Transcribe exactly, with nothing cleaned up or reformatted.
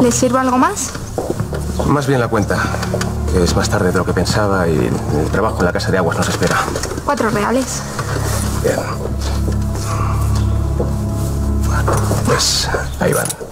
¿Les sirvo algo más? Más bien la cuenta, que es más tarde de lo que pensaba y el trabajo en la casa de aguas nos espera. Cuatro reales. Bien. Bueno, pues ahí van.